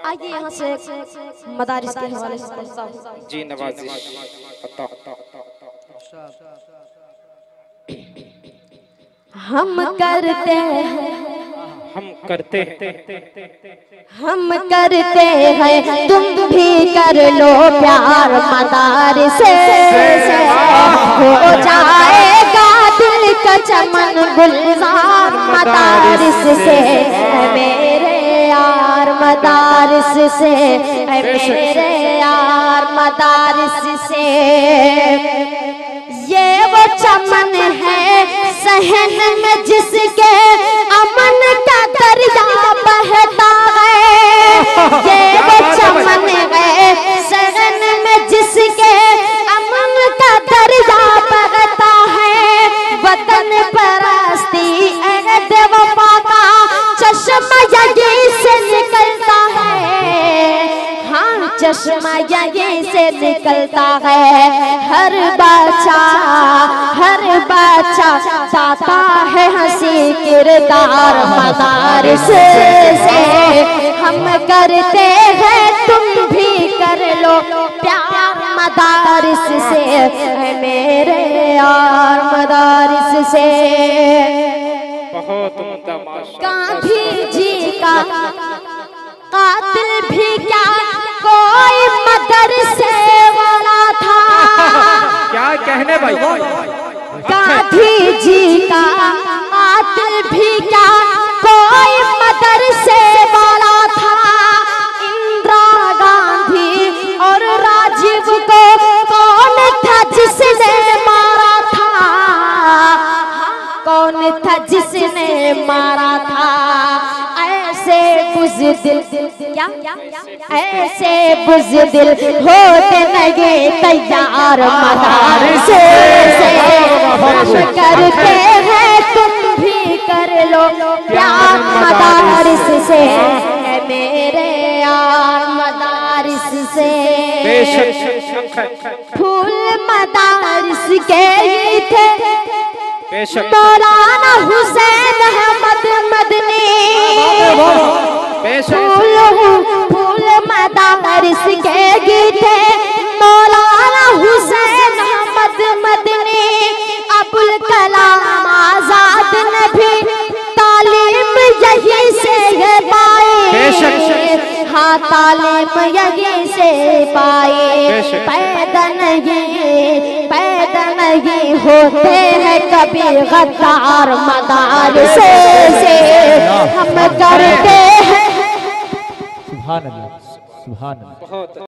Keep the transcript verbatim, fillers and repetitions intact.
आइए यहाँ से मदारिस के हवाले से जी नवाजिश। हम करते हैं हम करते हैं हम करते हैं तुम भी कर लो प्यार मदारिस से हो जाएगा दिल का चमन गुलजार मदारिस से मेरे यार मदारिस से मेरे यार मदारिस से। ये वो चमन है सहन में जिसके अमन का दरिया बहता है। ये वो चमन है सहन में जिसके अमन का दरिया बहता है। वतन परस्ती देवपा का चश्मा यहीं से निकलता है। हाँ चश्मा यहीं से निकलता है। हर बच्चा हर बच्चा चाहता है हंसी किरदार मदारिस से हम करते हैं तुम भी कर लो प्यार मदारिस से मेरे यार मदारिस से। बहुत गांधी जी का कातिल भी क्या कोई मदरसे वाला था। क्या कहने भाई। गांधी जी का कातिल भी क्या कोई मदरसे वाला था। इंदिरा गांधी और राजीव को कौन था जिसने मारा था। कौन था जिसने मारा था। ऐसे बुज़दिल क्या ऐसे बुज़दिल होते लगे तैयार मदारिस से हम करते हैं तुम भी कर लो प्यार मदारिस से मेरे यार मदारिस से। फूल मदारिस के ही थे मौलाना हुसैन अहमद मदनी। फूल फूल मदारिस के गीते मौलाना हुसैन अहमद मदनी। अबुल कलाम आजाद ने भी तालीम यहीं से ये पाई। हाँ तालीम यहीं से पाई। पैदा नहीं पैदा नहीं होते हैं कभी गद्दार मदारिस से हम करते हैं। सुभान अल्लाह सुभान अल्लाह।